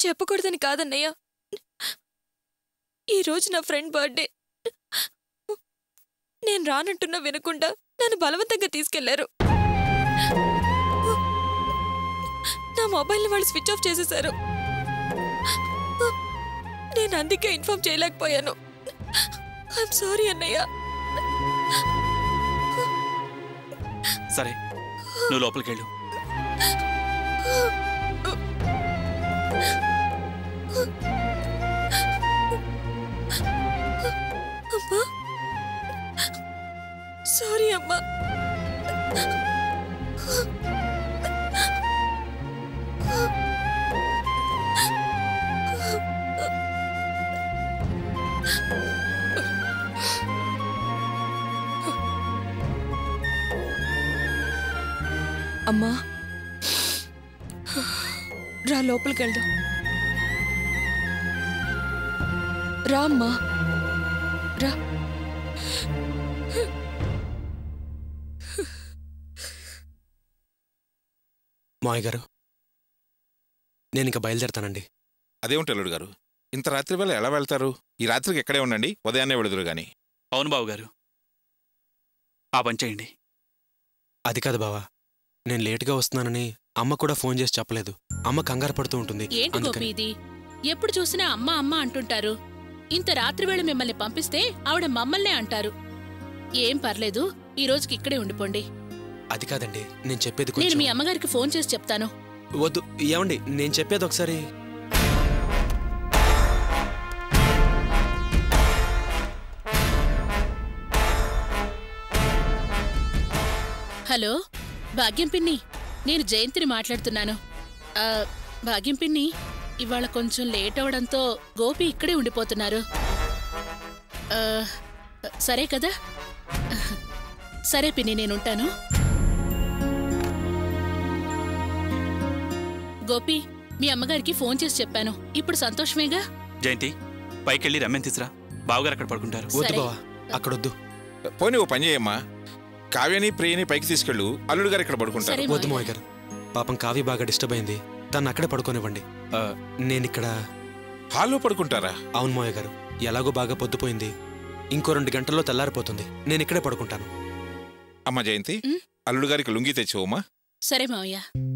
చెప్పకూడదని కాదన్నయ్య. ఈరోజు నా friend birthday. నేను రానంటున్నా వినకుండా నన్ను బలవంతంగా తీసుకెళ్లారు. నా మొబైల్ని వాళ్ళు స్విచ్ ఆఫ్ చేసేశారు. నేను అందుకే ఇన్ఫార్మ్ చేయలేకపోయాను. ఐఎమ్ సారీ అన్నయ్య. సరే, నువ్వు లోపలికి వెళ్ళు. అమ్మా, సారీ అమ్మా. అమ్మా, రా లోపలికి వెళ్దాం. రా అమ్మా, రా. మావయ్య గారు, నేను ఇంకా బయలుదేరతానండి. అదేమిటి అల్లుడు గారు, ఇంత రాత్రి వేళ ఎలా వెళ్తారు? ఈ రాత్రికి ఎక్కడే ఉండండి, ఉదయాన్నే వెళుదురు గాని. అవును బావగారు, ఆ పని చేయండి. అది కాదు బావా, నేను లేటుగా వస్తున్నానని అమ్మ కూడా ఫోన్ చేసి చెప్పలేదు. అమ్మ కంగారు పడుతూ ఉంటుంది. ఏంటి గోపి ఇది? ఎప్పుడు చూసినా అమ్మ అమ్మ అంటుంటారు. ఇంత రాత్రివేళ మిమ్మల్ని పంపిస్తే ఆవిడ మమ్మల్నే అంటారు. ఏం పర్లేదు, ఈ రోజుకి ఇక్కడే ఉండిపోండి. అది కాదండి, నేను చెప్పేది నేను కొంచెం. మీ అమ్మగారికి ఫోన్ చేసి చెప్తాను. వద్దు, ఏమండి, నేను చెప్పేది ఒకసారి. హలో భాగ్యం పిన్ని, నేను జయంతిని మాట్లాడుతున్నాను. భాగ్యం పిన్ని, ఇవాళ కొంచెం లేట్ అవడంతో గోపి ఇక్కడే ఉండిపోతున్నారు. సరే కదా? సరే పిన్ని, నేనుంటాను. గోపి, మీ అమ్మగారికి ఫోన్ చేసి చెప్పాను. ఇప్పుడు సంతోషమేగా? జయంతి, పైకెళ్ళి రమ్యని తీసురా, బావగారు అక్కడ పడుకుంటారు. వద్దు బావా, అక్కడొద్దు. పోనీ ఓ పని చేయమ్మా, కావ్యని ప్రియని పైకి తీసుకెళ్ళు, అల్లుడు గారు ఇక్కడ పడుకుంటారు. వద్దు మావయ్య గారు, పాపం కావ్య బాగా డిస్టర్బ్ అయింది. తను అక్కడే పడుకోనివ్వండి. నేనిక్కడ హాల్లో పడుకుంటారా? అవును మావయ్య గారు, ఎలాగో బాగా పొద్దుపోయింది. ఇంకో 2 గంటల్లో తెల్లారిపోతుంది. నేను ఇక్కడే పడుకుంటాను. అమ్మ జయంతి, అల్లుడు గారికి లుంగి తెచ్చివమ్మా. సరే మావయ్య.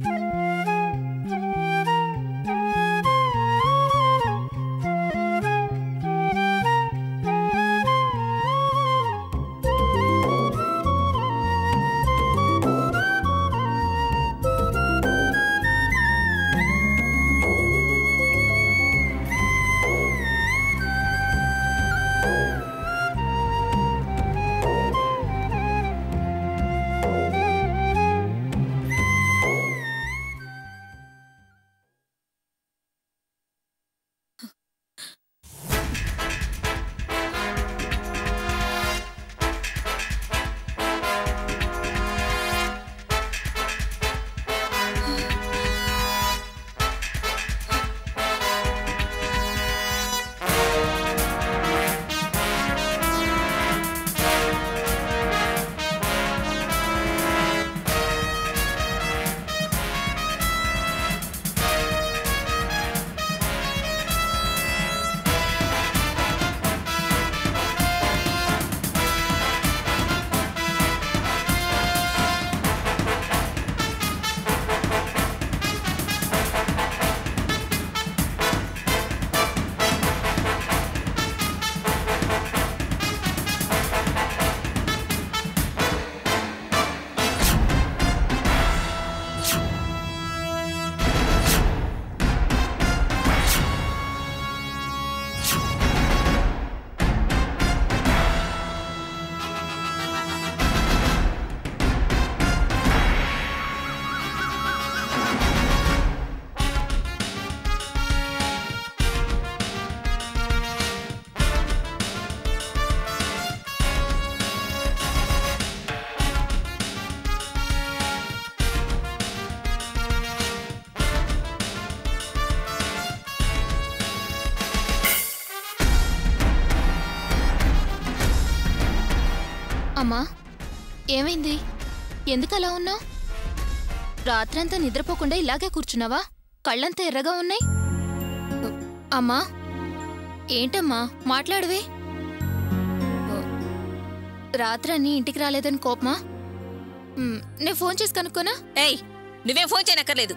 అమ్మా, ఏమైంది? ఎందుకు అలా ఉన్నావు? రాత్రంతా నిద్రపోకుండా ఇలాగే కూర్చున్నావా? కళ్ళంతా ఎర్రగా ఉన్నాయి. అమ్మా ఏంటమ్మా మాట్లాడవే? రాత్రని ఇంటికి రాలేదని కోపమా? నేను ఫోన్ చేసి కనుక్కోనా? ఏయ్, నువ్వేం ఫోన్ చేయనక్కర్లేదు.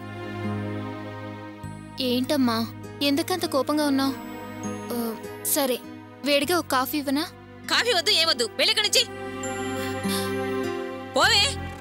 ఏంటమ్మా ఎందుకంత కోపంగా ఉన్నావు? సరే వేడిగా ఒక కాఫీ ఇవ్వనా? కాఫీ వద్దు, ఏమొద్దు, వెళ్ళిక్కడి నుంచి పోవే.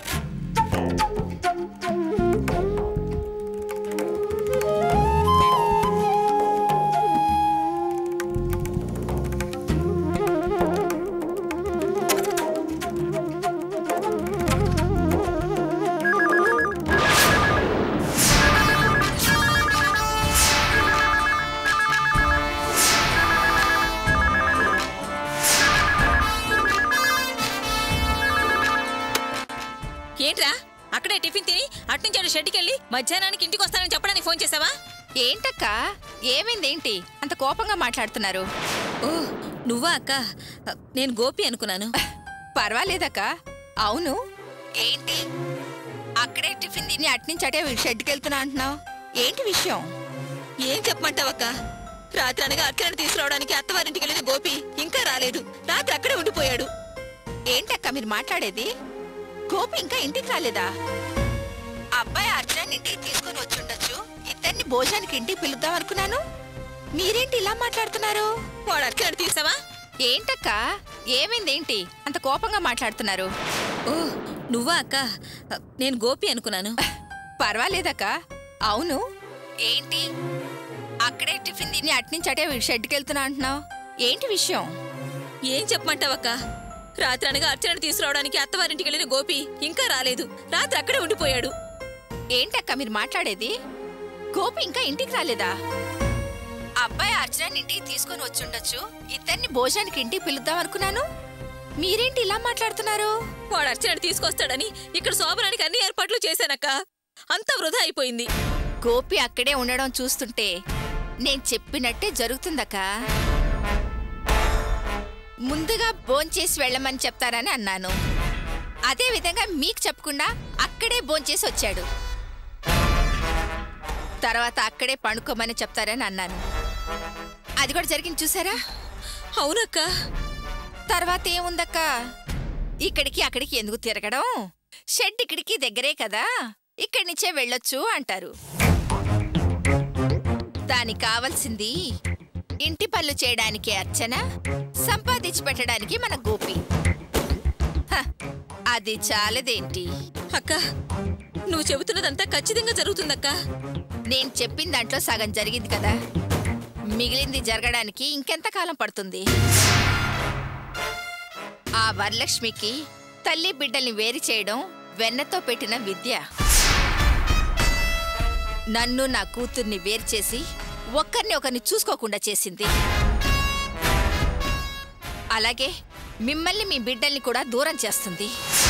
ఏంట్రా అక్కడే టిఫిన్ తిని అట్నుంచి షెడ్కి వెళ్ళి మధ్యాహ్నానికి ఇంటికి వస్తానని చెప్పడానికి ఫోన్ చేసావా? ఏంటక్క, ఏమైందేంటి అంత కోపంగా మాట్లాడుతున్నారు? ఓ నువ్వా అక్క, నేను గోపి అనుకున్నాను. పర్వాలేదక్క. అవును, ఏంటి అక్కడే టిఫిన్ తిని అట్నుంచి అటే షెడ్కి వెళ్తున్నా అంటున్నావు? ఏంటి విషయం? ఏం చెప్పమంటావక్క? రాత్రి అనగా అక్కడిని తీసుకురావడానికి అత్తవారింటికి వెళ్ళిన గోపి ఇంకా రాలేదు. రాత్రి అక్కడే ఉండిపోయాడు. ఏంటక్క మీరు మాట్లాడేది? గోపి ఇంకా ఇంటికి రాలేదా? అబ్బాయి అర్జున్ ఇంటికి తీసుకుని వచ్చుండొచ్చు. ఇద్దరిని భోజనానికి ఇంటికి పిలుద్దాం అనుకున్నాను. మీరేంటి ఇలా మాట్లాడుతున్నారు? వాడు అక్కడిని తీసావా? ఏంటక్క, ఏమైందేంటి అంత కోపంగా మాట్లాడుతున్నారు? ఓ నువ్వా అక్క, నేను గోపి అనుకున్నాను. పర్వాలేదక్క. అవును, ఏంటి అక్కడే టిఫిన్ తిని అట్నుంచి అటే షెడ్కి వెళ్తున్నా అంటున్నావు? ఏంటి విషయం? ఏం చెప్పమంటావక్క? రాత్రి అనగా అర్చనని తీసుకురావడానికి అత్తవారింటికి వెళ్ళిన గోపి ఇంకా రాలేదు. రాత్రి అక్కడే ఉండిపోయాడు. ఏంటక్క మీరు మాట్లాడేది? గోపి ఇంకా ఇంటికి రాలేదా? అబ్బాయి అర్చనని ఇంటికి తీసుకుని వచ్చుండొచ్చు. ఇద్దరిని భోజనానికి ఇంటికి పిలుద్దాం అనుకున్నాను. మీరేంటి ఇలా మాట్లాడుతున్నారు? వాడు అర్చనని తీసుకొస్తాడని ఇక్కడ శోభనానికి అన్ని ఏర్పాట్లు చేశానక్క. అంతా వృధా అయిపోయింది. గోపి అక్కడే ఉండడం చూస్తుంటే నేను చెప్పినట్టే జరుగుతుందక్క. ముందుగా భోంచేసి వెళ్ళమని చెప్తారని అన్నాను. అదే విధంగా మీకు చెప్పకుండా అక్కడే భోంచేసి వచ్చాడు. తర్వాత అక్కడే పండుకోమని చెప్తారని అన్నాను. అది కూడా జరిగింది చూసారా? అవునక్క. తర్వాత ఏముందక్క, ఇక్కడికి అక్కడికి ఎందుకు తిరగడం? షెడ్ ఇక్కడికి దగ్గరే కదా, ఇక్కడి నుంచే వెళ్ళొచ్చు అంటారు. దానికి కావాల్సింది ఇంటి పనులు చేయడానికి అర్చన, సంపాదించి పెట్టడానికి మన గోపి. అది చాలదేంటి? అక్క నువ్వు చెబుతున్నదంతా ఖచ్చితంగా జరుగుతుందక్క. నేను చెప్పిన దాంట్లో సగం జరిగింది కదా, మిగిలింది జరగడానికి ఇంకెంతకాలం పడుతుంది? ఆ వరలక్ష్మికి తల్లి బిడ్డల్ని వేరు చేయడం వెన్నతో పెట్టిన విద్య. నన్ను నా కూతుర్ని వేరు చేసి ఒక్కరిని ఒకరిని చూసుకోకుండా చేసింది. అలాగే మిమ్మల్ని మీ బిడ్డల్ని కూడా దూరం చేస్తుంది.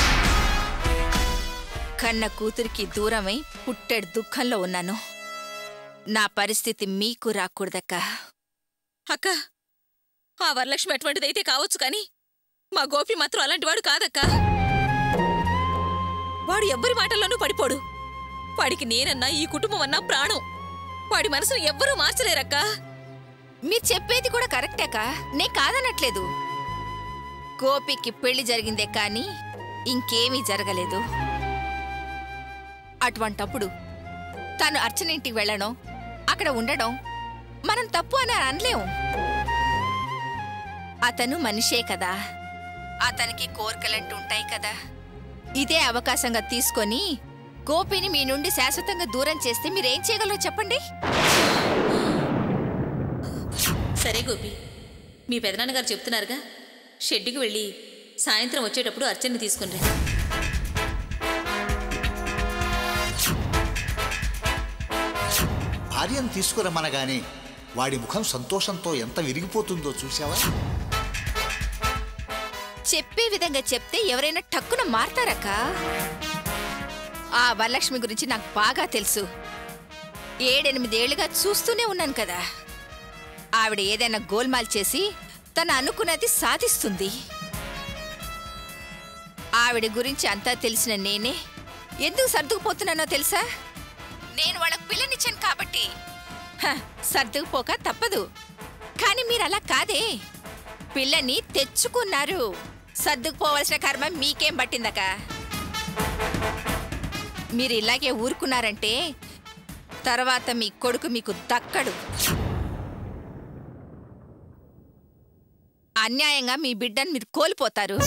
కన్న కూతురికి దూరమై పుట్టెడు దుఃఖంలో ఉన్నాను. నా పరిస్థితి మీకు రాకూడదక్క. అక్క ఆ వరలక్ష్మి అటువంటిదైతే కావచ్చు కానీ మా గోపి మాత్రం అలాంటివాడు కాదక్క. వాడు ఎవ్వరి మాటల్లోనూ పడిపోడు. వాడికి నేనన్నా ఈ కుటుంబం అన్నా ప్రాణం. వాడి మనసును ఎవ్వరూ మార్చలేరక్క. మీరు చెప్పేది కూడా కరెక్టేక, నే కాదనట్లేదు. గోపికి పెళ్లి జరిగిందే కాని ఇంకేమీ జరగలేదు. అటువంటప్పుడు తను అర్చన ఇంటికి వెళ్ళడం, అక్కడ ఉండడం మనం తప్పు అని అనలేం. అతను మనిషే కదా, అతనికి కోరికలంటూ ఉంటాయి కదా. ఇదే అవకాశంగా తీసుకొని గోపిని మీ నుండి శాశ్వతంగా దూరం చేస్తే మీరేం చేయగలరో చెప్పండి. సరే గోపి, మీ పెదనాన్నగారు చెప్తున్నారుగా, షెడ్డుకి వెళ్ళి సాయంత్రం వచ్చేటప్పుడు అర్చనని తీసుకుని రా. భార్యను తీసుకురమ్మనగానే వాడి ముఖం సంతోషంతో ఎంత విరిగిపోతుందో చూసావా? చెప్పే విధంగా చెప్తే ఎవరైనా టక్కున మారతారక్క. ఆ వరలక్ష్మి గురించి నాకు బాగా తెలుసు. 7-8 ఏళ్లుగా చూస్తూనే ఉన్నాను కదా. ఆవిడ ఏదైనా గోల్మాల్ చేసి తను అనుకున్నది సాధిస్తుంది. ఆవిడ గురించి అంతా తెలిసిన నేనే ఎందుకు సర్దుకుపోతున్నానో తెలుసా? నేను వాళ్ళకు పిల్లనిచ్చాను కాబట్టి. సర్దుకుపోక తప్పదు. కానీ మీరు అలా కాదే, పిల్లని తెచ్చుకున్నారు. సర్దుకుపోవలసిన కర్మ మీకేం పట్టిందక? మీరు ఇలాగే ఊరుకున్నారంటే తర్వాత మీ కొడుకు మీకు దక్కడు. అన్యాయంగా మీ బిడ్డను మీరు కోల్పోతారు.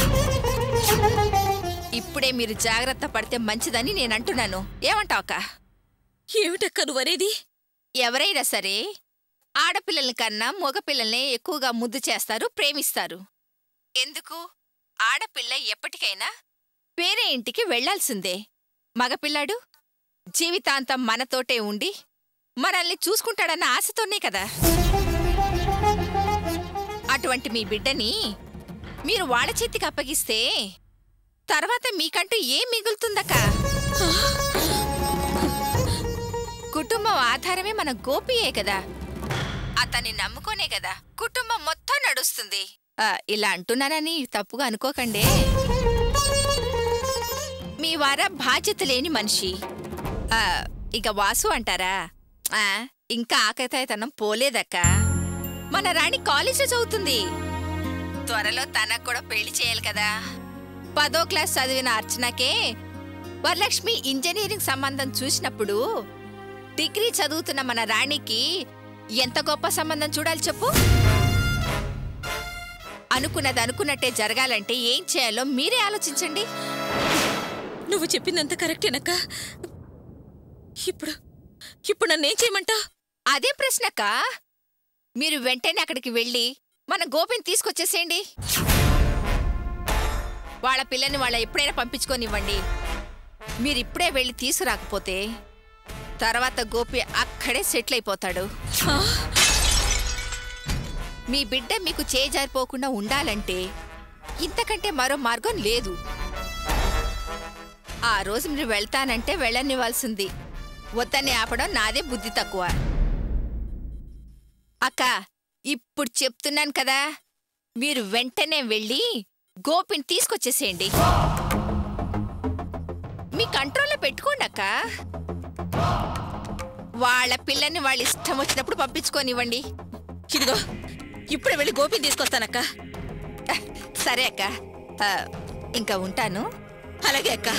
ఇప్పుడే మీరు జాగ్రత్త పడితే మంచిదని నేను అంటున్నాను. ఏమంటావక్క? ఏమిటక్క నువ్వనేది? ఎవరైనా సరే ఆడపిల్లల కన్నా మగపిల్లల్నే ఎక్కువగా ముద్దు చేస్తారు, ప్రేమిస్తారు. ఎందుకు? ఆడపిల్ల ఎప్పటికైనా వేరే ఇంటికి వెళ్లాల్సిందే. మగపిల్లాడు జీవితాంతం మనతోటే ఉండి మనల్ని చూసుకుంటాడన్న ఆశతోనే కదా. అటువంటి మీ బిడ్డని మీరు వాళ్ళ చేతికి అప్పగిస్తే తర్వాత మీకంటూ ఏం మిగులుతుందక్క? కుటుంబం ఆధారమే మన గోపియే కదా. అతన్ని నమ్ముకోనే కదా కుటుంబం మొత్తం నడుస్తుంది. ఇలా అంటున్నానని తప్పుగా అనుకోకండే. మీ వార బాధ్యత లేని మనిషి. ఇక వాసు అంటారా? ఇంకా ఆకతాయితనం పోలేదక్క. మన రాణి కాలేజీలో చదువుతుంది. త్వరలో తనకు కూడా పెళ్లి చేయాలి కదా. 10వ క్లాస్ చదివిన అర్చనకే వరలక్ష్మి ఇంజనీరింగ్ సంబంధం చూసినప్పుడు డిగ్రీ చదువుతున్న మన రాణికి ఎంత గొప్ప సంబంధం చూడాలి చెప్పు. అనుకున్నది అనుకున్నట్టే జరగాలంటే ఏం చేయాలో మీరే ఆలోచించండి. నువ్వు చెప్పిందంత కరెక్టేనక్క. ఇప్పుడు నన్నేం చేయమంటావు? అదే ప్రశ్నక్క. మీరు వెంటనే అక్కడికి వెళ్ళి మన గోపిని తీసుకొచ్చేసేయండి. వాళ్ళ పిల్లని వాళ్ళ ఎప్పుడైనా పంపించుకొనివ్వండి. మీరిప్పుడే వెళ్ళి తీసుకురాకపోతే తర్వాత గోపి అక్కడే సెటిల్ అయిపోతాడు. మీ బిడ్డ మీకు చేజారిపోకుండా ఉండాలంటే ఇంతకంటే మరో మార్గం లేదు. ఆ రోజు మీరు వెళ్తానంటే వెళ్ళనివ్వాల్సింది. వద్దని ఆపడం నాదే బుద్ధి తక్కువ. అక్క, ఇప్పుడు చెప్తున్నాను కదా, మీరు వెంటనే వెళ్ళి గోపిని తీసుకొచ్చేసేయండి. మీ కంట్రోల్లో పెట్టుకోండి అక్క. వాళ్ళ పిల్లని వాళ్ళ ఇష్టం వచ్చినప్పుడు పంపించుకోనివ్వండి. ఇదిగో ఇప్పుడే వెళ్ళి గోపిని తీసుకొస్తానక్క. సరే అక్క, ఇంకా ఉంటాను. అలాగే అక్క.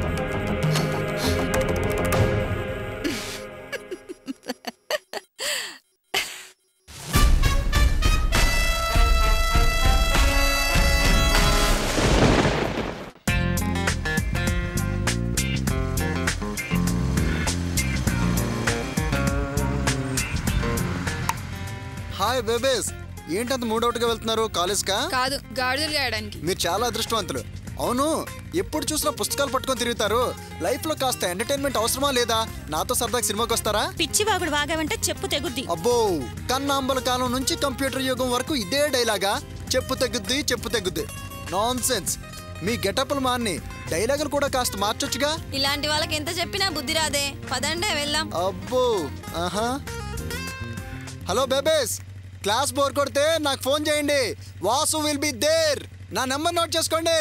హాయ్ బేబేస్, ఏంటంత మూడౌట్గా వెళ్తున్నారు? కాలేజ్కా? కాదు, గాడిదలు గాయడానికి. మీరు చాలా అదృష్టవంతులు. అవును, ఎప్పుడు చూసినా పుస్తకాలు పట్టుకొని తిరుగుతారు. లైఫ్ లో కాస్త ఎంటర్టైన్మెంట్ అవసరమా లేదా? నాతో సరదాగా సినిమాకి వస్తారా? పిచ్చి వాగుడు వాగావంటే చెప్పు తెగుద్ది. అబ్బో, కన్నాంబల కాలం నుంచి కంప్యూటర్ యుగం వరకు ఇదే డైలాగా, చెప్పు తెగుద్ది చెప్పు తెగుద్ది. Non sense. మీ గెటప్లు మాన్ని డైలాగులు కూడా కాస్త మార్చొచ్చుగా. ఇలాంటి వాళ్ళకి ఎంత చెప్పినా బుద్ధి రాదే. పదండే వెళ్దాం. అబ్బో, ఆహా. హలో బేబేస్, క్లాస్ బోర్ కొడితే నాకు ఫోన్ చేయండి. Vasu will be there. నా నెంబర్ నోట్ చేసుకోండి,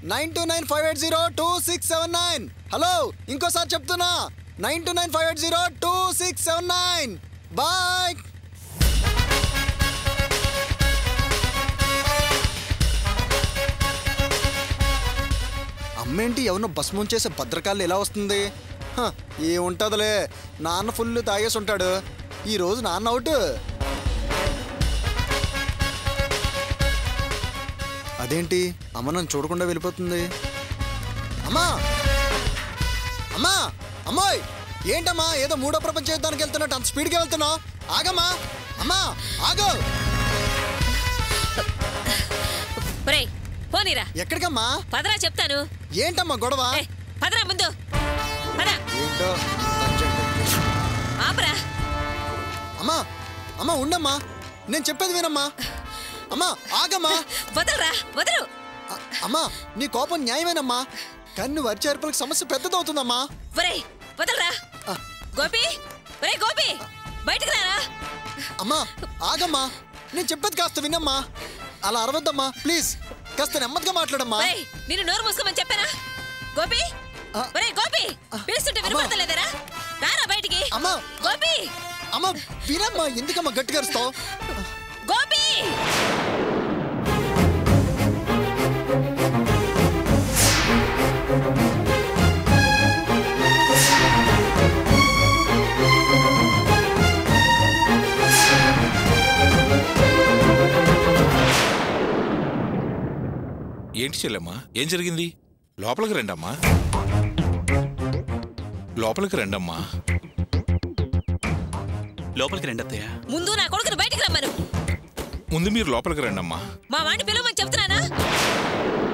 9295802679. హలో, ఇంకోసారి చెప్తున్నా, 9295802679. బాయ్. అమ్మేంటి ఎవరినో భస్మం చేసే భద్రకాళ్ళు ఎలా వస్తుంది? ఏముంటుందిలే, నాన్న ఫుల్ తాగేసి ఉంటాడు. ఈరోజు నాన్న అవుట్. అదేంటి అమ్మ నన్ను చూడకుండా వెళ్ళిపోతుంది? అమ్మా, అమ్మా, అమ్మాయి, ఏంటమ్మా ఏదో మూడో ప్రపంచ యుద్ధానికి వెళ్తున్నట్టు అంత స్పీడ్గా వెళ్తున్నావు? ఆగమ్మా, అమ్మా, ఆగు. పోనీరా. ఎక్కడికమ్మా? పదరా చెప్తాను. ఏంటమ్మా గొడవ? పదరా ముందు. ఏంటో ఆపరా. అమ్మా, అమ్మా ఉండమ్మా, నేను చెప్పేది వినమ్మా. అమ్మా ఆగమ్మా. వదలరా, వదలు. అమ్మా, నీ కోపం న్యాయమేనమ్మా, కానీ నువ్వు అరిచేర్పులకు సమస్య పెద్దదవుతుందమ్మా. ఒరేయ్ వదలరా. గోపి, ఒరేయ్ గోపి, బయటకు రారా. అమ్మా ఆగమ్మా, నేను చెప్పేది కాస్త వినమ్మా. అలా అరవద్దమ్మా ప్లీజ్, కాస్త నెమ్మదిగా మాట్లాడమ్మా. నేను నోరు మూసుకోమని చెప్పానా? గోపి, ఒరేయ్ గోపి, పిలుస్తుంటే వినపడతలేదరా? రారా బయటికి. అమ్మా, గోపి, అమ్మ వినమ్మా, ఎందుకమ్మా గట్టిగా అరుస్తావు? గోపి ఏంటి చెల్లెమ్మా, ఏం జరిగింది? లోపలికి రండమ్మా, లోపలికి రండమ్మా. లోపలికి రండి అత్తయ్య. ముందు నా కొడుకుని బయటికి రమ్మను. ముందు మీరు లోపలికి రండమ్మా. మా వాడిని పిలవమని చెప్తున్నానా?